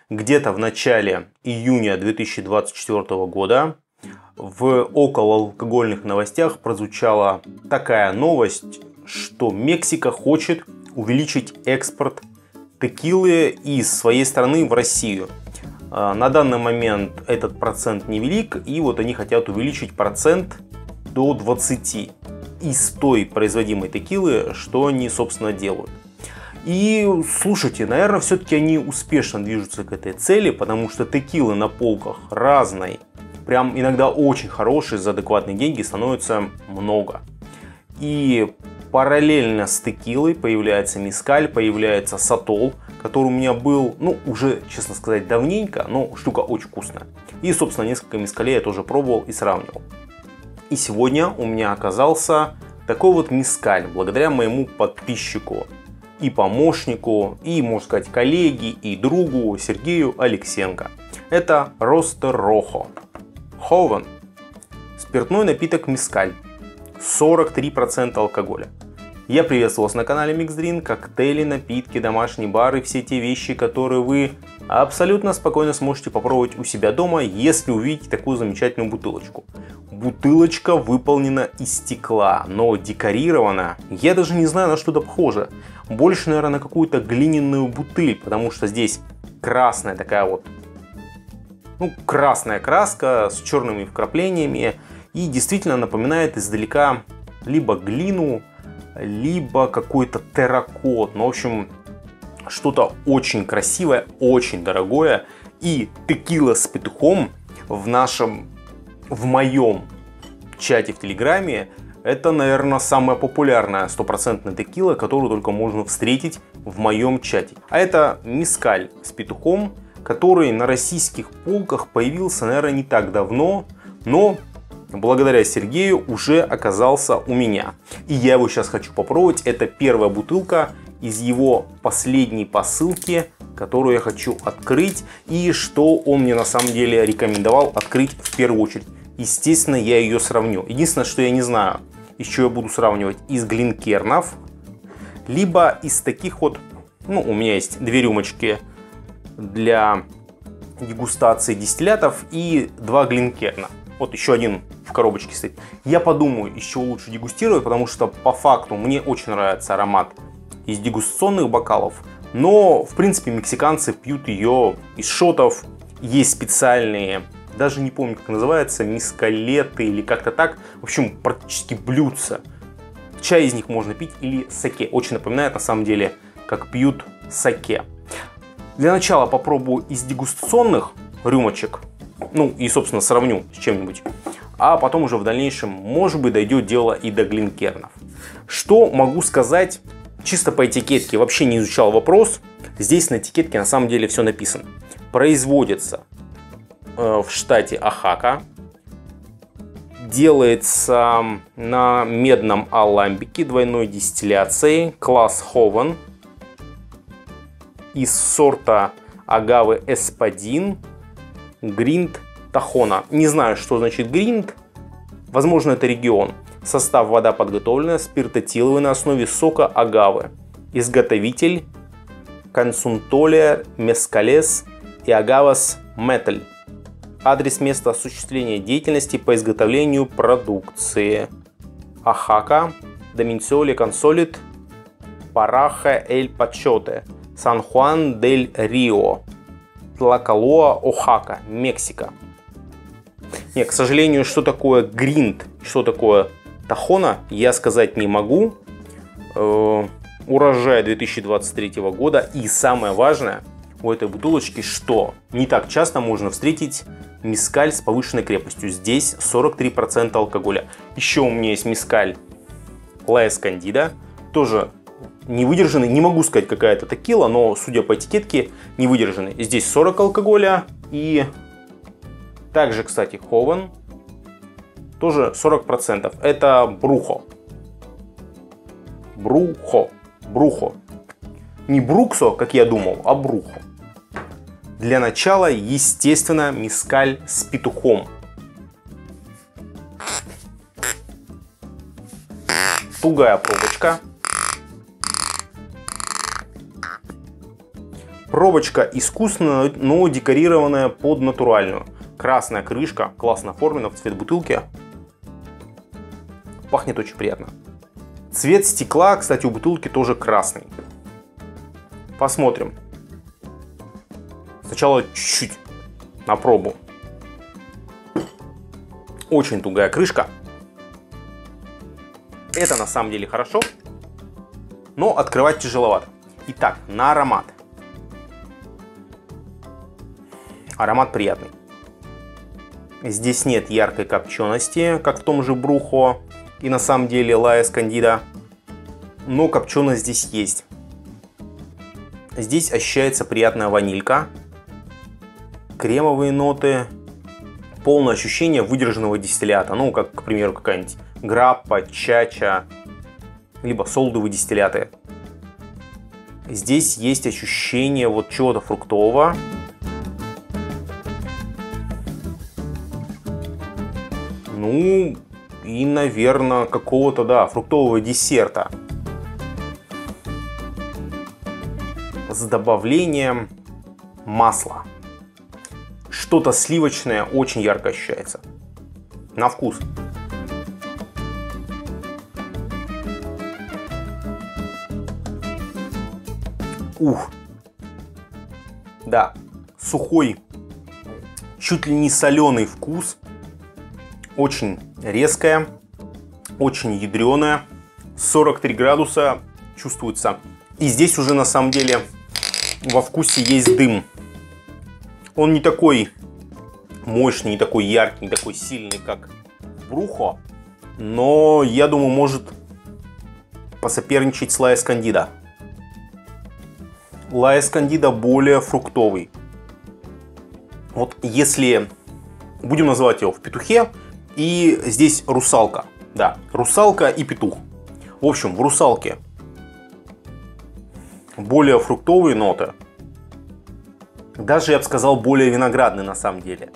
где-то в начале июня 2024 года в околоалкогольных новостях прозвучала такая новость, что Мексика хочет увеличить экспорт текилы из своей страны в Россию. На данный момент этот процент невелик, и вот они хотят увеличить процент до 20 из той производимой текилы, что они, собственно, делают. И слушайте, наверное, все-таки они успешно движутся к этой цели, потому что текилы на полках разной, прям иногда очень хорошие, за адекватные деньги становится много. И параллельно с текилой появляется мескаль, появляется сатол, который у меня был, уже, честно сказать, давненько, но штука очень вкусная. И, собственно, несколько мескалей я тоже пробовал и сравнивал. И сегодня у меня оказался такой вот мескаль, благодаря моему подписчику и помощнику, и, можно сказать, коллеге и другу Сергею Алексенко. Это Ростер Рохо. Ховен. Спиртной напиток мескаль. 43% алкоголя. Я приветствую вас на канале Mixed Drink, коктейли, напитки, домашние бары, все те вещи, которые вы абсолютно спокойно сможете попробовать у себя дома, если увидите такую замечательную бутылочку. Бутылочка выполнена из стекла, но декорирована, я даже не знаю, на что-то похоже. Больше, наверное, на какую-то глиняную бутыль, потому что здесь красная такая вот, красная краска с черными вкраплениями. И действительно напоминает издалека либо глину, либо какой-то терракот. В общем, что-то очень красивое, очень дорогое. И текила с петухом в моем чате в Телеграме, это, наверное, самая популярная стопроцентная текила, которую только можно встретить в моем чате. А это мескаль с петухом, который на российских полках появился, наверное, не так давно, но благодаря Сергею уже оказался у меня. И я его сейчас хочу попробовать. Это первая бутылка из его последней посылки, которую я хочу открыть. И что он мне на самом деле рекомендовал открыть в первую очередь. Естественно, я ее сравню. Единственное, что я не знаю, из чего я буду сравнивать. Из глинкернов, либо из таких вот, у меня есть 2 рюмочки для дегустации дистиллятов и 2 глинкерна. Вот еще один в коробочке стоит. Я подумаю, из чего лучше дегустировать, потому что по факту мне очень нравится аромат из дегустационных бокалов. Но, в принципе, мексиканцы пьют ее из шотов. Есть специальные, даже не помню, как называется, мескалеты или как-то так. В общем, практически блюдца. Чай из них можно пить или саке. Очень напоминает, на самом деле, как пьют саке. Для начала попробую из дегустационных рюмочек. И, собственно, сравню с чем-нибудь. А потом уже в дальнейшем, может быть, дойдет дело и до глинкернов. Что могу сказать чисто по этикетке? Вообще не изучал вопрос. Здесь на этикетке на самом деле все написано. Производится в штате Оахака. Делается на медном аламбике двойной дистилляции. Класс Ховен. Из сорта агавы эспадин. Гринд Тахона. Не знаю, что значит гринд. Возможно, это регион. Состав: вода подготовленная, спиртоэтиловый на основе сока агавы. Изготовитель: Консунтолия Мескалес и Агавас Металь. Адрес места осуществления деятельности по изготовлению продукции: Оахака, Доминсиоле Консолит, Параха Эль Пачоте, Сан-Хуан дель Рио, Тлакалоа, Оахака, Мексика. Нет, к сожалению, что такое гринд, что такое тахона, я сказать не могу. Урожай 2023 года. И самое важное у этой бутылочки, что не так часто можно встретить мескаль с повышенной крепостью. Здесь 43% алкоголя. Еще у меня есть мескаль Ла Эскандида, тоже не выдержанный. Не могу сказать, какая это текила, но судя по этикетке, не выдержанный. Здесь 40 алкоголя. И также, кстати, Ховен тоже 40%. Это брухо. Брухо. Не бруксо, как я думал, а брухо. Для начала, естественно, мескаль с петухом. Тугая пробочка. Пробочка искусственная, но декорированная под натуральную. Красная крышка, классно оформлена в цвет бутылки. Пахнет очень приятно. Цвет стекла, кстати, у бутылки тоже красный. Посмотрим. Сначала чуть-чуть на пробу. Очень тугая крышка. Это на самом деле хорошо, но открывать тяжеловато. Итак, на аромат. Аромат приятный. Здесь нет яркой копчености, как в том же Брухо и на самом деле La Escondida. Но копченость здесь есть. Здесь ощущается приятная ванилька, кремовые ноты, полное ощущение выдержанного дистиллята. Ну, как, к примеру, какая-нибудь граппа, чача, либо солдовые дистилляты. Здесь есть ощущение вот чего-то фруктового. Ну, и, наверное, какого-то, да, фруктового десерта. С добавлением масла. Что-то сливочное очень ярко ощущается. На вкус. Ух. Да, сухой, чуть ли не соленый вкус. Очень резкая, очень ядреная. 43 градуса чувствуется. И здесь уже на самом деле во вкусе есть дым. Он не такой мощный, не такой яркий, не такой сильный, как Брухо. Но я думаю, может посоперничать с La Escondida. La Escondida более фруктовый. Вот если будем называть его в петухе. И здесь русалка. Да, русалка и петух. В общем, в русалке более фруктовые ноты. Даже, я бы сказал, более виноградные на самом деле.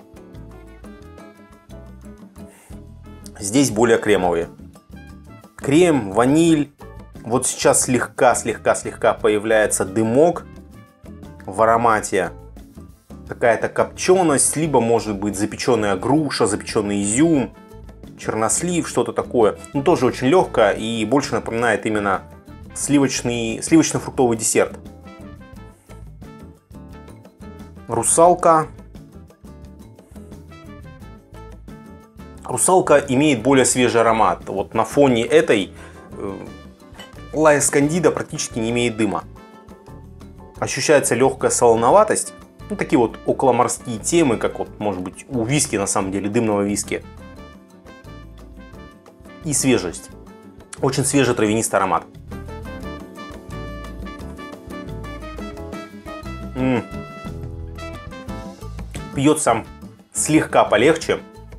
Здесь более кремовые. Крем, ваниль. Вот сейчас слегка появляется дымок в аромате. Какая-то копченость, либо может быть запеченная груша, запеченный изюм, чернослив, что-то такое. Ну, тоже очень легкое и больше напоминает именно сливочно-фруктовый десерт. Русалка. Русалка имеет более свежий аромат. Вот на фоне этой La Escondida практически не имеет дыма. Ощущается легкая солоноватость. Ну, такие вот околоморские темы, как вот, может быть, у виски, на самом деле, дымного виски. И свежесть. Очень свежий травянистый аромат. Пьется слегка полегче.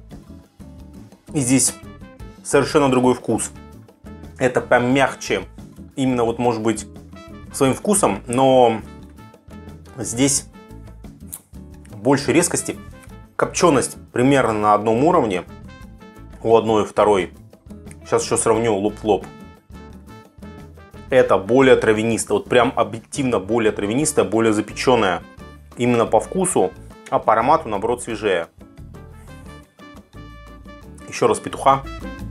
И здесь совершенно другой вкус. Это помягче. Именно вот, может быть, своим вкусом, но здесь больше резкости. Копченость примерно на одном уровне у одной и второй. Сейчас еще сравню лоб в лоб. Это более травянистое. Вот прям объективно более травянистое, более запеченное. Именно по вкусу, а по аромату наоборот свежее. Еще раз петуха.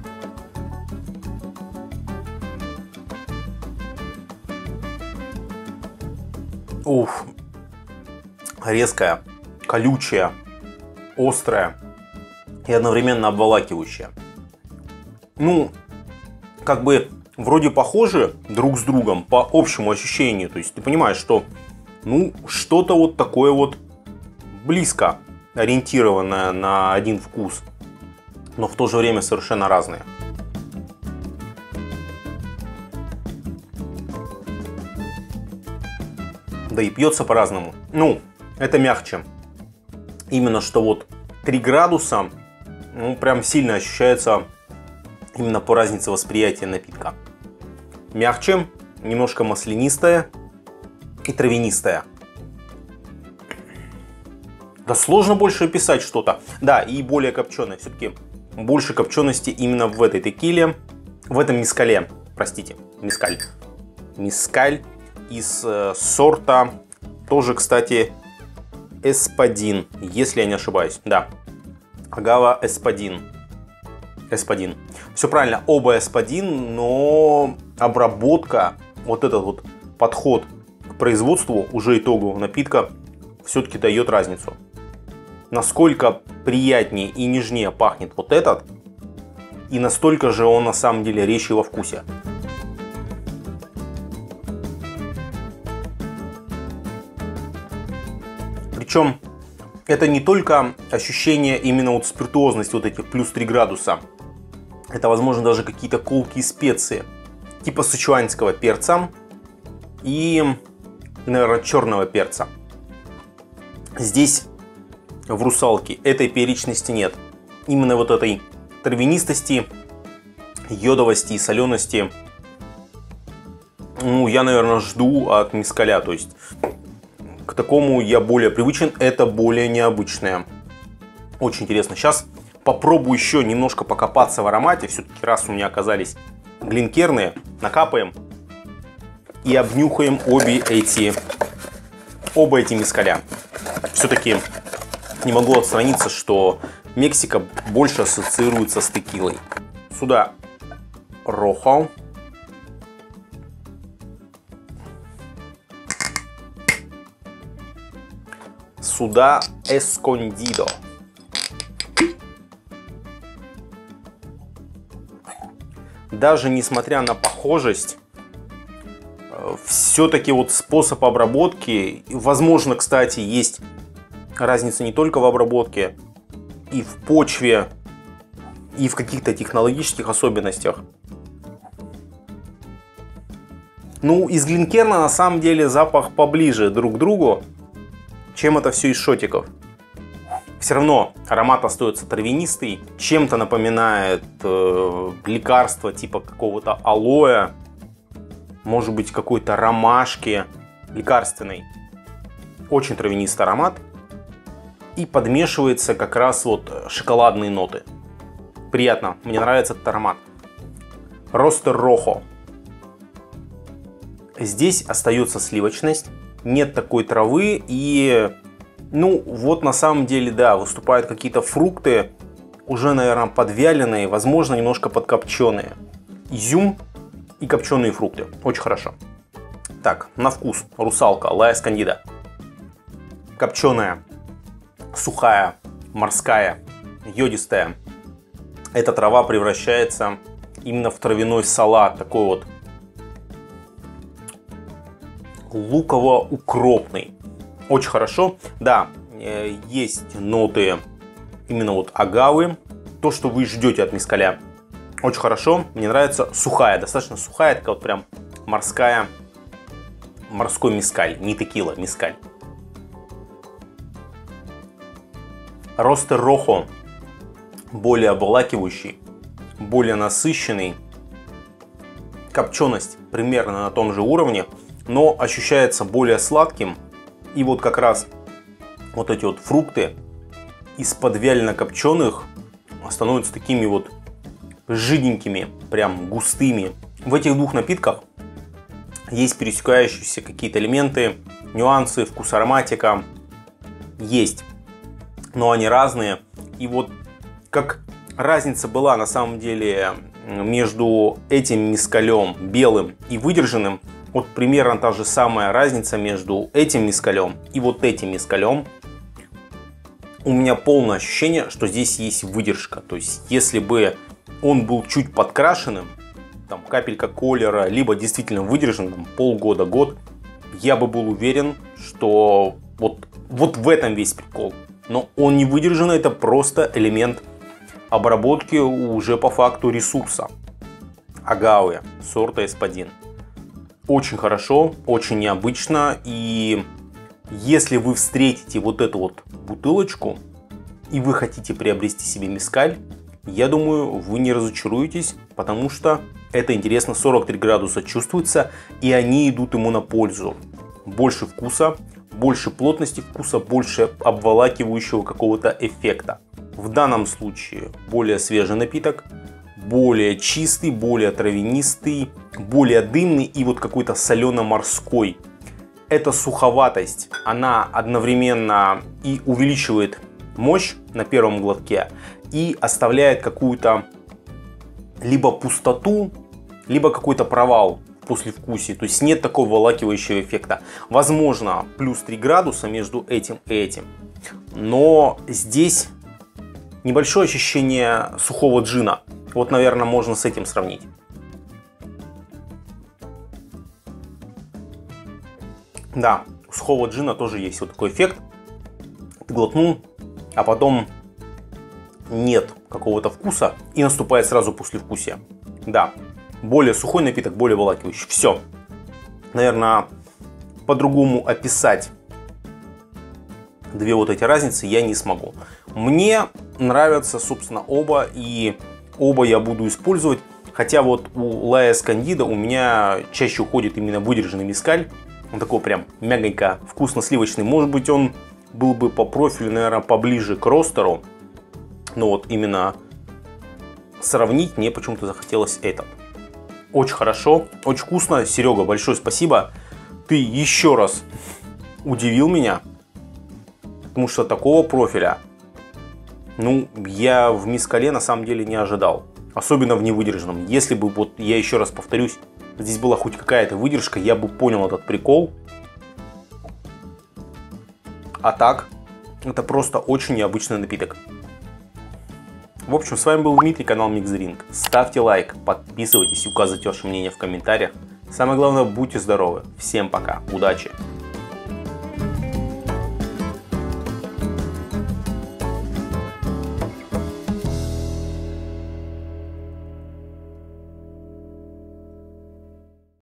Уф. Резкая, колючая, острая и одновременно обволакивающая. Ну, как бы вроде похожи друг с другом по общему ощущению. То есть ты понимаешь, что ну что-то вот такое вот близко ориентированное на один вкус, но в то же время совершенно разные. Да и пьется по-разному. Ну, это мягче. Именно что вот 3 градуса, ну, прям сильно ощущается именно по разнице восприятия напитка. Мягче, немножко маслянистая и травянистая. Да сложно больше описать что-то. Да, и более копченая. Все-таки больше копчености именно в этой текиле. В этом мескале. Простите, мескаль. Мескаль из сорта Тоже, кстати, эспадин, если я не ошибаюсь. Да, агава эспадин. Эспадин. Все правильно, оба эспадин, но обработка, вот этот вот подход к производству уже итогового напитка все-таки дает разницу. Насколько приятнее и нежнее пахнет вот этот, и настолько же он на самом деле резче во вкусе. Причем это не только ощущение именно вот спиртуозности, вот этих плюс 3 градуса. Это, возможно, даже какие-то колкие специи, типа сычуанского перца и, наверное, черного перца. Здесь, в русалке, этой перечности нет. Именно вот этой травянистости, йодовости и солености, ну, я, наверное, жду от мезкаля. То есть, к такому я более привычен, это более необычное. Очень интересно. Сейчас попробую еще немножко покопаться в аромате. Все-таки раз у меня оказались глинкерные, накапаем и обнюхаем оба эти мезкаля. Все-таки не могу отстраниться, что Мексика больше ассоциируется с текилой. Сюда рохо. Сюда эскондидо. Даже несмотря на похожесть, все-таки вот способ обработки, возможно, кстати, есть разница не только в обработке, и в почве, и в каких-то технологических особенностях. Ну, из глинкерна на самом деле запах поближе друг к другу, чем это все из шотиков. Все равно аромат остается травянистый, чем-то напоминает лекарство типа какого-то алоэ, может быть какой-то ромашки лекарственной. Очень травянистый аромат. И подмешивается как раз вот шоколадные ноты. Приятно, мне нравится этот аромат. Ростер рохо. Здесь остается сливочность, нет такой травы и, ну, вот на самом деле, да, выступают какие-то фрукты, уже, наверное, подвяленные, возможно, немножко подкопченые. Изюм и копченые фрукты. Очень хорошо. Так, на вкус. Русалка, ла эскондидо. Копченая, сухая, морская, йодистая. Эта трава превращается именно в травяной салат, такой вот луково-укропный. Очень хорошо. Да, есть ноты именно вот агавы. То, что вы ждете от мезкаля. Очень хорошо. Мне нравится сухая, достаточно сухая, такая вот прям морская, морской мезкаль. Не текила, мезкаль. Ростер рохо более обволакивающий, более насыщенный. Копченость примерно на том же уровне, но ощущается более сладким. И вот как раз вот эти вот фрукты из-под вялено копченых становятся такими вот жиденькими, прям густыми. В этих двух напитках есть пересекающиеся какие-то элементы, нюансы, вкус, ароматика. Есть, но они разные. И вот как разница была на самом деле между этим мезкалем белым и выдержанным, вот примерно та же самая разница между этим мезкалем и вот этим мезкалем. У меня полное ощущение, что здесь есть выдержка. То есть, если бы он был чуть подкрашенным, там капелька колера, либо действительно выдержанным полгода, год, я бы был уверен, что вот в этом весь прикол. Но он не выдержанный, это просто элемент обработки уже по факту ресурса. Агавы, сорта эспадин. Очень хорошо, очень необычно. И если вы встретите вот эту вот бутылочку и вы хотите приобрести себе мезкаль, я думаю, вы не разочаруетесь, потому что это интересно, 43 градуса чувствуется, и они идут ему на пользу. Больше вкуса, больше плотности вкуса, больше обволакивающего какого-то эффекта. В данном случае более свежий напиток, более чистый, более травянистый, более дымный и вот какой-то солено-морской. эта суховатость, она одновременно и увеличивает мощь на первом глотке и оставляет какую-то либо пустоту, либо какой-то провал в послевкусии. То есть нет такого волакивающего эффекта. Возможно, плюс 3 градуса между этим и этим. Но здесь небольшое ощущение сухого джина. Вот, наверное, можно с этим сравнить. Да, у сухого джина тоже есть вот такой эффект. Ты глотнул, а потом нет какого-то вкуса и наступает сразу послевкусие. Да, более сухой напиток, более волакивающий. Все. Наверное, по-другому описать две вот эти разницы я не смогу. Мне нравятся, собственно, оба, и оба я буду использовать. Хотя вот у Лаэс Кандида у меня чаще уходит именно выдержанный мескаль. Он такой прям мягонько, вкусно-сливочный. Может быть, он был бы по профилю, наверное, поближе к ростеру. Но вот именно сравнить мне почему-то захотелось этот. Очень хорошо, очень вкусно. Серега, большое спасибо. Ты еще раз удивил меня. Потому что такого профиля, ну, я в мескале на самом деле не ожидал. Особенно в невыдержанном. Если бы, вот я еще раз повторюсь, здесь была хоть какая-то выдержка, я бы понял этот прикол. А так, это просто очень необычный напиток. В общем, с вами был Дмитрий, канал MixTheDrink. Ставьте лайк, подписывайтесь, указывайте ваше мнение в комментариях. Самое главное, будьте здоровы. Всем пока, удачи!